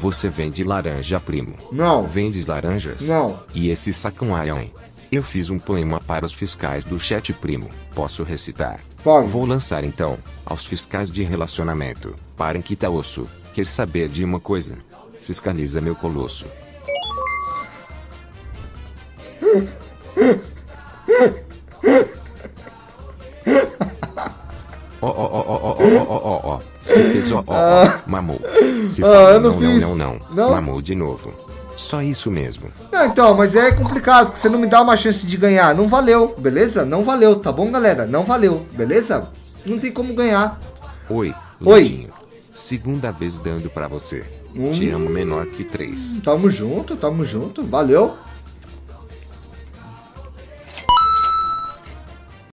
Você vende laranja, primo? Não. Vendes laranjas? Não. E esse sacão aí, hein? Eu fiz um poema para os fiscais do chat, primo. Posso recitar? Pode. Vou lançar então. Aos fiscais de relacionamento. Parem que tá osso. Quer saber de uma coisa? Fiscaliza meu colosso. Ó. Se fez ó. Mamou. Se fala eu não fiz. Não. Mamou de novo. Só isso mesmo. Não, então, mas é complicado, porque você não me dá uma chance de ganhar. Não valeu, beleza? Não valeu, tá bom, galera? Não valeu, beleza? Não tem como ganhar. Oi, Oi. Lindinho. Segunda vez dando pra você. Te amo menor que 3. Tamo junto, valeu.